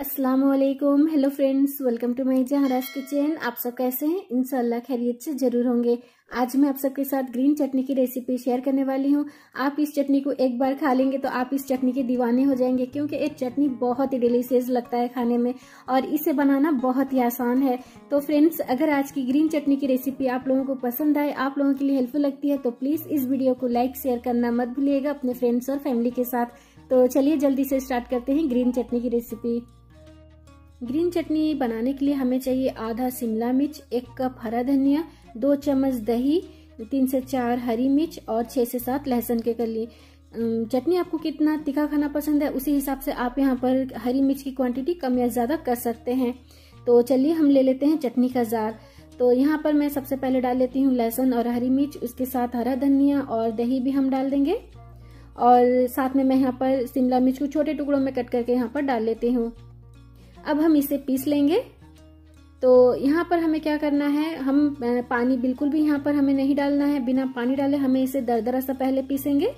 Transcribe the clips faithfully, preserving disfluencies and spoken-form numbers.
अस्सलामुअलैकुम। Hello friends, welcome to my Jahraj kitchen. आप सब कैसे हैं? इंशाल्लाह खैरियत से जरूर होंगे। आज मैं आप सबके साथ ग्रीन चटनी की रेसिपी शेयर करने वाली हूँ। आप इस चटनी को एक बार खा लेंगे तो आप इस चटनी के दीवाने हो जाएंगे, क्योंकि ये चटनी बहुत ही डिलीशियस लगता है खाने में और इसे बनाना बहुत ही आसान है। तो फ्रेंड्स, अगर आज की ग्रीन चटनी की रेसिपी आप लोगों को पसंद आए, आप लोगों के लिए हेल्पफुल लगती है, तो प्लीज इस वीडियो को लाइक शेयर करना मत भूलिएगा अपने फ्रेंड्स और फैमिली के साथ। तो चलिए जल्दी से स्टार्ट करते हैं ग्रीन चटनी की रेसिपी। ग्रीन चटनी बनाने के लिए हमें चाहिए आधा शिमला मिर्च, एक कप हरा धनिया, दो चम्मच दही, तीन से चार हरी मिर्च और छह से सात लहसुन के कली। चटनी आपको कितना तीखा खाना पसंद है उसी हिसाब से आप यहाँ पर हरी मिर्च की क्वांटिटी कम या ज्यादा कर सकते हैं। तो चलिए हम ले लेते हैं चटनी का जार। तो यहाँ पर मैं सबसे पहले डाल लेती हूँ लहसुन और हरी मिर्च, उसके साथ हरा धनिया और दही भी हम डाल देंगे और साथ में मैं यहाँ पर शिमला मिर्च को छोटे टुकड़ों में कट करके यहाँ पर डाल लेती हूँ। अब हम इसे पीस लेंगे। तो यहाँ पर हमें क्या करना है, हम पानी बिल्कुल भी यहाँ पर हमें नहीं डालना है। बिना पानी डाले हमें इसे दरदरा सा पहले पीसेंगे।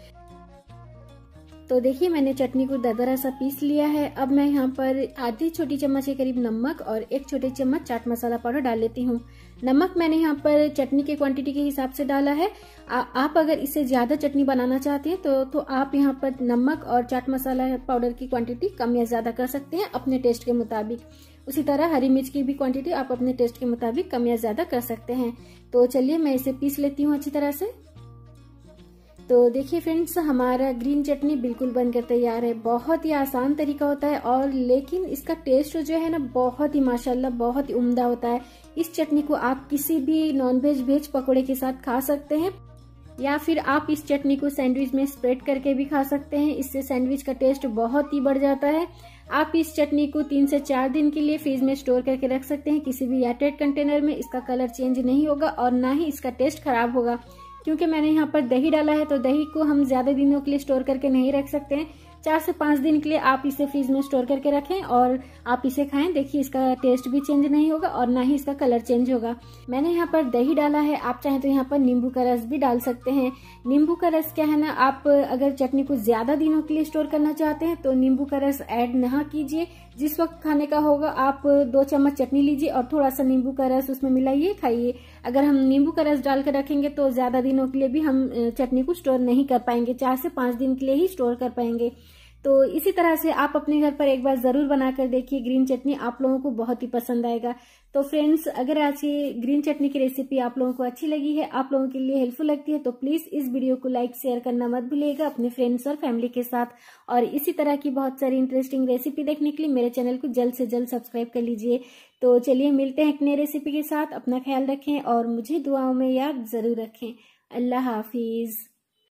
तो देखिए मैंने चटनी को दरदरा सा पीस लिया है। अब मैं यहाँ पर आधी छोटी चम्मच के करीब नमक और एक छोटे चम्मच चाट मसाला पाउडर डाल लेती हूँ। नमक मैंने यहाँ पर चटनी के क्वांटिटी के हिसाब से डाला है। आ, आप अगर इससे ज्यादा चटनी बनाना चाहते हैं तो तो आप यहाँ पर नमक और चाट मसाला पाउडर की क्वांटिटी कम या ज्यादा कर सकते हैं अपने टेस्ट के मुताबिक। उसी तरह हरी मिर्च की भी क्वांटिटी आप अपने टेस्ट के मुताबिक कम या ज्यादा कर सकते हैं। तो चलिए मैं इसे पीस लेती हूँ अच्छी तरह से। तो देखिए फ्रेंड्स, हमारा ग्रीन चटनी बिल्कुल बनकर तैयार है। बहुत ही आसान तरीका होता है और लेकिन इसका टेस्ट जो है ना बहुत ही माशाल्लाह बहुत ही उम्दा होता है। इस चटनी को आप किसी भी नॉनवेज वेज पकौड़े के साथ खा सकते हैं या फिर आप इस चटनी को सैंडविच में स्प्रेड करके भी खा सकते हैं। इससे सैंडविच का टेस्ट बहुत ही बढ़ जाता है। आप इस चटनी को तीन से चार दिन के लिए फ्रिज में स्टोर करके रख सकते हैं किसी भी एयरटाइट कंटेनर में। इसका कलर चेंज नहीं होगा और ना ही इसका टेस्ट खराब होगा, क्योंकि मैंने यहाँ पर दही डाला है। तो दही को हम ज्यादा दिनों के लिए स्टोर करके नहीं रख सकते हैं। चार से पांच दिन के लिए आप इसे फ्रिज में स्टोर करके रखें और आप इसे खाएं। देखिए इसका टेस्ट भी चेंज नहीं होगा और ना ही इसका कलर चेंज होगा। मैंने यहाँ पर दही डाला है। आप चाहें तो यहाँ पर नींबू का रस भी डाल सकते हैं। नींबू का रस क्या है ना, आप अगर चटनी को ज्यादा दिनों के लिए स्टोर करना चाहते हैं तो नींबू का रस ऐड ना कीजिए। जिस वक्त खाने का होगा आप दो चम्मच चटनी लीजिए और थोड़ा सा नींबू का रस उसमें मिलाइए, खाइए। अगर हम नींबू का रस डालकर रखेंगे तो ज्यादा दिनों के लिए भी हम चटनी को स्टोर नहीं कर पाएंगे, चार से पांच दिन के लिए ही स्टोर कर पाएंगे। तो इसी तरह से आप अपने घर पर एक बार जरूर बनाकर देखिए। ग्रीन चटनी आप लोगों को बहुत ही पसंद आएगा। तो फ्रेंड्स, अगर आज ये ग्रीन चटनी की रेसिपी आप लोगों को अच्छी लगी है, आप लोगों के लिए हेल्पफुल लगती है, तो प्लीज इस वीडियो को लाइक शेयर करना मत भूलिएगा अपने फ्रेंड्स और फैमिली के साथ। और इसी तरह की बहुत सारी इंटरेस्टिंग रेसिपी देखने के लिए मेरे चैनल को जल्द से जल्द सब्सक्राइब कर लीजिए। तो चलिए मिलते हैं एक नई रेसिपी के साथ। अपना ख्याल रखें और मुझे दुआओं में याद जरूर रखें। अल्लाह हाफिज।